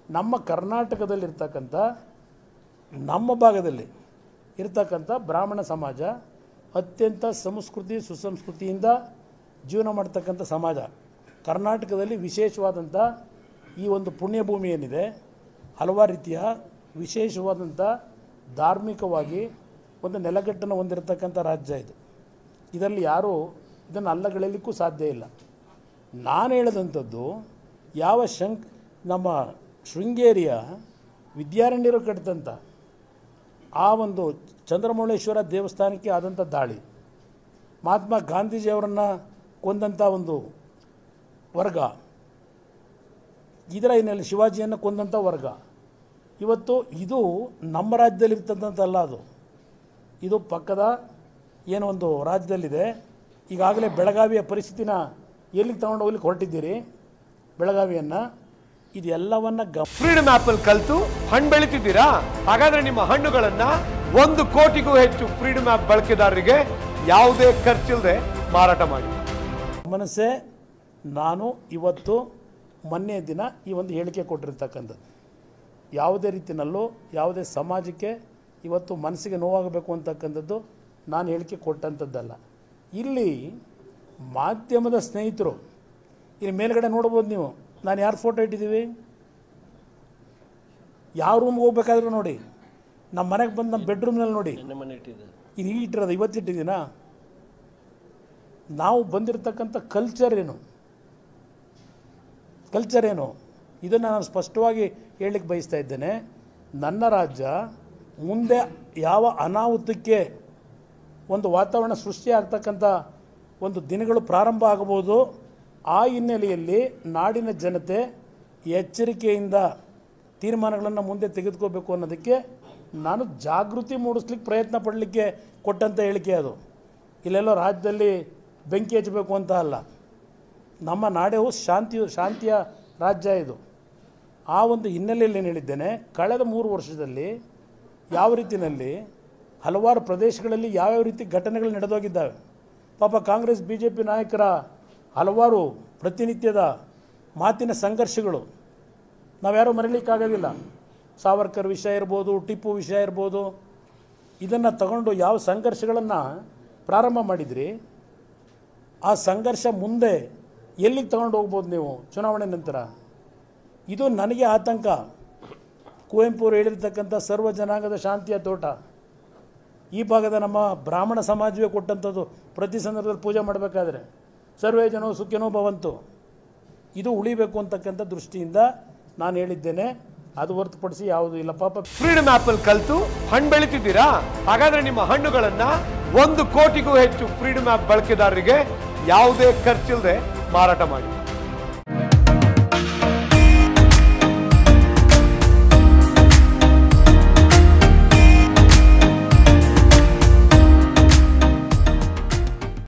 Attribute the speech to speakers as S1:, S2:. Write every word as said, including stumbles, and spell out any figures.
S1: ನಮ್ಮ ಕರ್ನಾಟಕದಲ್ಲಿರ್ತಕ್ಕಂಥ ನಮ್ಮ ಭಾಗದಲ್ಲಿ ಇರ್ತಕ್ಕಂಥ ಬ್ರಾಹ್ಮಣ ಸಮಾಜ ಅತ್ಯಂತ ಸಂಸ್ಕೃತಿ ಸುಸಂಸ್ಕೃತಿಯಿಂದ ಜೀವನ ಮಾಡ್ತಕ್ಕಂಥ ಸಮಾಜ. ಕರ್ನಾಟಕದಲ್ಲಿ ವಿಶೇಷವಾದಂಥ ಈ ಒಂದು ಪುಣ್ಯಭೂಮಿ ಏನಿದೆ ಹಲವಾರು ರೀತಿಯ ವಿಶೇಷವಾದಂಥ ಧಾರ್ಮಿಕವಾಗಿ ಒಂದು ನೆಲೆಗಟ್ಟನ್ನು ಹೊಂದಿರತಕ್ಕಂಥ ರಾಜ್ಯ ಇದು. ಇದರಲ್ಲಿ ಯಾರೂ ಇದನ್ನು ಅಲ್ಲಗಳೆಯಲಿಕ್ಕೂ ಸಾಧ್ಯ ಇಲ್ಲ. ನಾನು ಹೇಳಿದಂಥದ್ದು ಯಾವ ಶಂಕ್ ನಮ್ಮ ಶೃಂಗೇರಿಯ ವಿದ್ಯಾರಣ್ಯರು ಕಟ್ಟಿದಂಥ ಆ ಒಂದು ಚಂದ್ರಮೌಳೇಶ್ವರ ದೇವಸ್ಥಾನಕ್ಕೆ ಆದಂಥ ದಾಳಿ, ಮಹಾತ್ಮ ಗಾಂಧೀಜಿಯವರನ್ನು ಕೊಂದಂಥ ಒಂದು ವರ್ಗ, ಇದರ ಹಿನ್ನೆಲೆ ಶಿವಾಜಿಯನ್ನು ಕೊಂದಂಥ ವರ್ಗ, ಇವತ್ತು ಇದು ನಮ್ಮ ರಾಜ್ಯದಲ್ಲಿರ್ತಕ್ಕಂಥಲ್ಲ, ಅದು ಇದು ಪಕ್ಕದ ಏನೋ ಒಂದು ರಾಜ್ಯದಲ್ಲಿದೆ. ಈಗಾಗಲೇ ಬೆಳಗಾವಿಯ ಪರಿಸ್ಥಿತಿನ ಎಲ್ಲಿಗೆ ತಗೊಂಡು ಹೋಗ್ಲಿಕ್ಕೆ ಹೊರಟಿದ್ದೀರಿ ಬೆಳಗಾವಿಯನ್ನು. ಇದೆಲ್ಲವನ್ನ
S2: ಫ್ರೀಡಮ್ ಆಪಲ್ ಕಲಿತು ಹಣ್ಣು ಬೆಳಿತಿದ್ದೀರಾ? ಹಾಗಾದ್ರೆ ನಿಮ್ಮ ಹಣ್ಣುಗಳನ್ನ ಒಂದು ಕೋಟಿಗೂ ಹೆಚ್ಚು ಫ್ರೀಡಮ್ ಆಪ್ ಬಳಕೆದಾರರಿಗೆ ಯಾವುದೇ ಖರ್ಚಿಲ್ಲದೆ ಮಾರಾಟ ಮಾಡಿ.
S1: ಮನಸ್ಸೇ, ನಾನು ಇವತ್ತು ಮೊನ್ನೆ ದಿನ ಈ ಒಂದು ಹೇಳಿಕೆ ಕೊಟ್ಟಿರ್ತಕ್ಕಂಥದ್ದು ಯಾವುದೇ ರೀತಿಯಲ್ಲೂ ಯಾವುದೇ ಸಮಾಜಕ್ಕೆ ಇವತ್ತು ಮನಸ್ಸಿಗೆ ನೋವಾಗಬೇಕು ಅಂತಕ್ಕಂಥದ್ದು ನಾನು ಹೇಳಿಕೆ ಕೊಟ್ಟಂಥದ್ದಲ್ಲ. ಇಲ್ಲಿ ಮಾಧ್ಯಮದ ಸ್ನೇಹಿತರು ಇಲ್ಲಿ ಮೇಲ್ಗಡೆ ನೋಡ್ಬೋದು ನೀವು, ನಾನು ಯಾರು ಫೋಟೋ ಇಟ್ಟಿದ್ದೀವಿ, ಯಾವ ರೂಮ್ಗೆ ಹೋಗ್ಬೇಕಾದ್ರೂ ನೋಡಿ, ನಮ್ಮ ಮನೆಗೆ ಬಂದು ನಮ್ಮ ಬೆಡ್ರೂಮ್ನಲ್ಲಿ ನೋಡಿ, ಇದು ಈಗ ಇಟ್ಟಿರೋದು ಇವತ್ತಿಟ್ಟಿದ್ದೀನಾ? ನಾವು ಬಂದಿರತಕ್ಕಂಥ ಕಲ್ಚರ್ ಏನು ಕಲ್ಚರ್ ಏನು ಇದನ್ನು ನಾನು ಸ್ಪಷ್ಟವಾಗಿ ಹೇಳಲಿಕ್ಕೆ ಬಯಸ್ತಾ ಇದ್ದೇನೆ. ನನ್ನ ರಾಜ್ಯ ಮುಂದೆ ಯಾವ ಅನಾಹುತಕ್ಕೆ ಒಂದು ವಾತಾವರಣ ಸೃಷ್ಟಿಯಾಗ್ತಕ್ಕಂಥ ಒಂದು ದಿನಗಳು ಪ್ರಾರಂಭ ಆಗಬಹುದು. ಆ ಹಿನ್ನೆಲೆಯಲ್ಲಿ ನಾಡಿನ ಜನತೆ ಎಚ್ಚರಿಕೆಯಿಂದ ತೀರ್ಮಾನಗಳನ್ನು ಮುಂದೆ ತೆಗೆದುಕೋಬೇಕು ಅನ್ನೋದಕ್ಕೆ ನಾನು ಜಾಗೃತಿ ಮೂಡಿಸ್ಲಿಕ್ಕೆ ಪ್ರಯತ್ನ ಪಡಲಿಕ್ಕೆ ಕೊಟ್ಟಂಥ ಹೇಳಿಕೆ ಅದು. ಇಲ್ಲೆಲ್ಲೋ ರಾಜ್ಯದಲ್ಲಿ ಬೆಂಕಿ ಹಚ್ಚಬೇಕು ಅಂತ ಅಲ್ಲ. ನಮ್ಮ ನಾಡು ಶಾಂತಿ ಶಾಂತಿಯ ರಾಜ್ಯ ಇದು. ಆ ಒಂದು ಹಿನ್ನೆಲೆಯಲ್ಲಿ ಏನು ಹೇಳಿದ್ದೇನೆ, ಕಳೆದ ಮೂರು ವರ್ಷದಲ್ಲಿ ಯಾವ ರೀತಿಯಲ್ಲಿ ಹಲವಾರು ಪ್ರದೇಶಗಳಲ್ಲಿ ಯಾವ್ಯಾವ ರೀತಿ ಘಟನೆಗಳು ನಡೆದೋಗಿದ್ದಾವೆ. ಪಾಪ ಕಾಂಗ್ರೆಸ್ ಬಿ ಜೆ ಪಿ ನಾಯಕರ ಹಲವಾರು ಪ್ರತಿನಿತ್ಯದ ಮಾತಿನ ಸಂಘರ್ಷಗಳು ನಾವ್ಯಾರೂ ಮರೀಲಿಕ್ಕಾಗೋದಿಲ್ಲ. ಸಾವರ್ಕರ್ ವಿಷಯ ಇರ್ಬೋದು, ಟಿಪ್ಪು ವಿಷಯ ಇರ್ಬೋದು, ಇದನ್ನು ತಗೊಂಡು ಯಾವ ಸಂಘರ್ಷಗಳನ್ನು ಪ್ರಾರಂಭ ಮಾಡಿದ್ರಿ, ಆ ಸಂಘರ್ಷ ಮುಂದೆ ಎಲ್ಲಿಗೆ ತಗೊಂಡು ಹೋಗ್ಬೋದು ನೀವು ಚುನಾವಣೆ ನಂತರ? ಇದು ನನಗೆ ಆತಂಕ. ಕುವೆಂಪು ಅವರು ಹೇಳಿರ್ತಕ್ಕಂಥ ಸರ್ವ ಜನಾಂಗದ ಶಾಂತಿಯ ತೋಟ ಈ ಭಾಗದ ನಮ್ಮ ಬ್ರಾಹ್ಮಣ ಸಮಾಜವೇ ಕೊಟ್ಟಂಥದ್ದು. ಪ್ರತಿ ಸಂದರ್ಭದಲ್ಲಿ ಪೂಜೆ ಮಾಡಬೇಕಾದ್ರೆ ಸರ್ವೇ ಜನೋ ಸುಖಿನೋ ಭವಂತು, ಇದು ಉಳಿಬೇಕು ಅಂತಕ್ಕಂಥ ದೃಷ್ಟಿಯಿಂದ ನಾನು ಹೇಳಿದ್ದೇನೆ. ಅದು ಹೊರತುಪಡಿಸಿ ಯಾವುದೂ ಇಲ್ಲ. ಪಾಪ
S2: ಫ್ರೀಡಮ್ ಆಪಲ್ ಕಲಿತು ಹಣ್ಣು ಬೆಳಿತಿದ್ದೀರಾ? ಹಾಗಾದ್ರೆ ನಿಮ್ಮ ಹಣ್ಣುಗಳನ್ನ ಒಂದು ಕೋಟಿಗೂ ಹೆಚ್ಚು ಫ್ರೀಡಮ್ ಆಪ್ ಬಳಕೆದಾರರಿಗೆ ಯಾವುದೇ ಖರ್ಚಿಲ್ಲದೆ ಮಾರಾಟ ಮಾಡಿ.